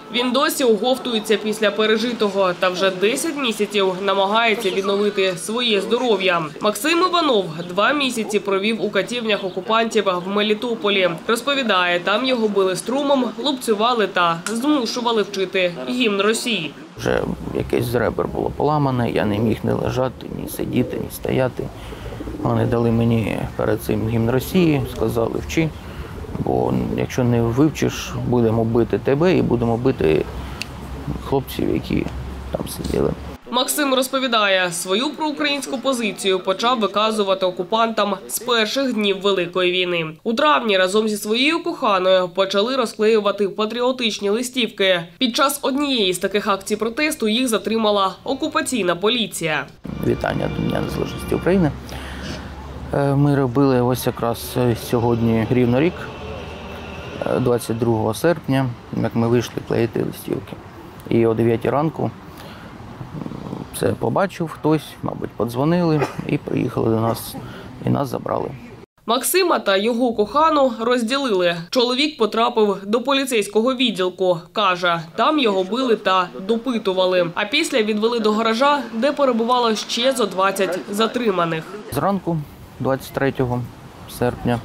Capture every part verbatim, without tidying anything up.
Він досі оговтується після пережитого та вже десять місяців намагається відновити своє здоров'я. Максим Іванов два місяці провів у катівнях окупантів в Мелітополі. Розповідає, там його били струмом, лупцювали та змушували вчити гімн Росії. Вже якесь з ребер було поламане, я не міг ні лежати, ні сидіти, ні стояти. Вони дали мені перед цим гімн Росії, сказали вчи, бо якщо не вивчиш, будемо бити тебе і будемо бити хлопців, які там сиділи. Максим розповідає, свою проукраїнську позицію почав виказувати окупантам з перших днів Великої війни. У травні разом зі своєю коханою почали розклеювати патріотичні листівки. Під час однієї з таких акцій протесту їх затримала окупаційна поліція. Вітання до Дня Незалежності України. Ми робили ось якраз сьогодні рівно рік, двадцять другого серпня, як ми вийшли клеїти листівки. І о дев'ятій ранку це побачив хтось, мабуть, подзвонили і приїхали до нас, і нас забрали. Максима та його кохану розділили. Чоловік потрапив до поліцейського відділку. Каже, там його били та допитували. А після відвели до гаража, де перебувало ще зо двадцять затриманих. Зранку, двадцять третього серпня,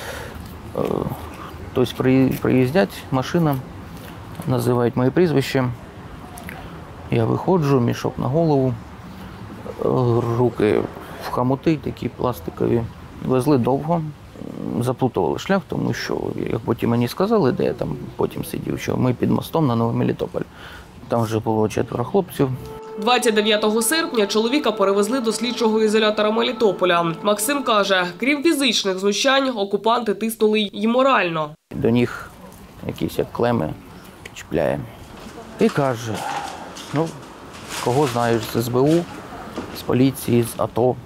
тобто приїздять, машина, називають моє прізвище. Я виходжу, мішок на голову, руки в хомути такі пластикові. Везли довго, заплутували шлях, тому що, як потім мені сказали, де я там потім сидів, що ми під мостом на Новий Мелітополь. Там вже було четверо хлопців. двадцять дев'ятого серпня чоловіка перевезли до слідчого ізолятора Мелітополя. Максим каже, крім фізичних знущань, окупанти тиснули й морально. До них якісь як клеми чіпляє. І каже, ну, кого знаєш з ес бе у, з поліції, з АТО.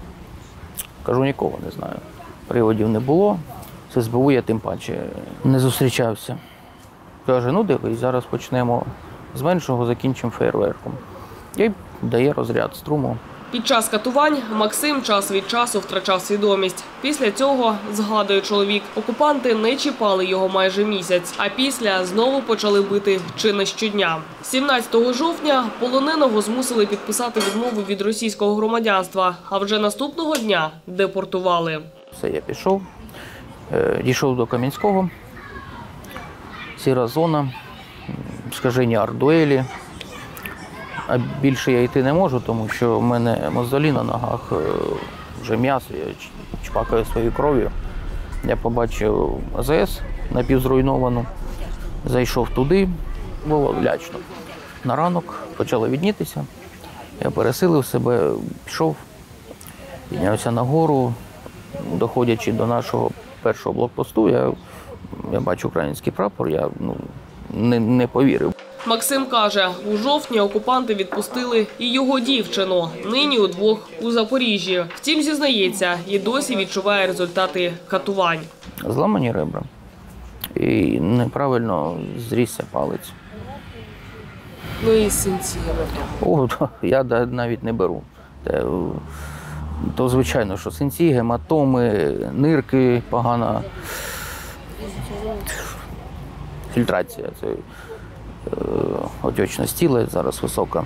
Кажу, нікого не знаю. Приводів не було, з ес бе у я тим паче не зустрічався. Каже, ну дивись, зараз почнемо з меншого, закінчимо феєрверком. І дає розряд струму. Під час катувань Максим час від часу втрачав свідомість. Після цього, згадує чоловік, окупанти не чіпали його майже місяць, а після знову почали бити чи не щодня. сімнадцятого жовтня полоненого змусили підписати відмову від російського громадянства, а вже наступного дня депортували. Все, я пішов, дійшов до Кам'янського, сіра зона, скажені ардуелі. А більше я йти не можу, тому що в мене мозолі на ногах, вже м'ясо, я чпакаю своєю кров'ю. Я побачив а зе ес напівзруйновану, зайшов туди, було лячно. На ранок почало віднітися, я пересилив себе, пішов, піднявся нагору, доходячи до нашого першого блокпосту, я, я бачу український прапор, я ну, не, не повірив. Максим каже, у жовтні окупанти відпустили і його дівчину. Нині удвох у Запоріжжі. Втім, зізнається, і досі відчуває результати катувань. Зламані ребра і неправильно зрісся палець. Ну і синці. О, я навіть не беру. То звичайно, що синці, гематоми, нирки погана. Фільтрація. Це отечність тіла зараз висока.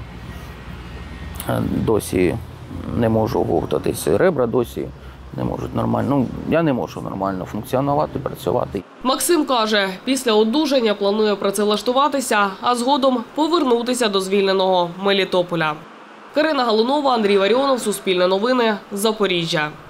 Досі не можу оговтатися. Ребра досі не можуть нормально. Ну, я не можу нормально функціонувати, працювати. Максим каже, після одужання планує працевлаштуватися, а згодом повернутися до звільненого Мелітополя. Карина Галунова, Андрій Варіонов, Суспільне новини, Запоріжжя.